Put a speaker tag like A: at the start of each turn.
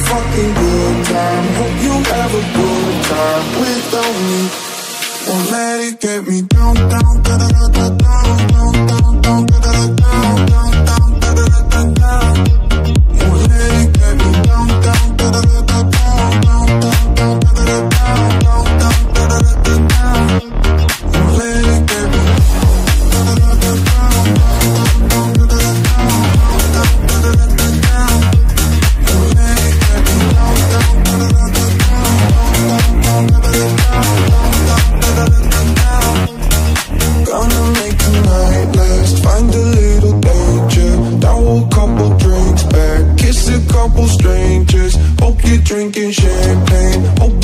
A: fucking good time. Hope you have a good time without me. Won't let it get me down, down, da da da da down, down, down, down, da da da down, down, down, da da da da down. Won't let it get me down, down, da da da da down, down, down, down, da da da down, down, down, da da da da down. Won't let it get me da da da da down, down, down, da da da down, down, down, da da da da down. Won't let it get me down, down, da da da da down, down, down, da da da down, down, down. Gonna make the night last, find a little danger, down a couple drinks back, kiss a couple strangers, hope you're drinking champagne, hope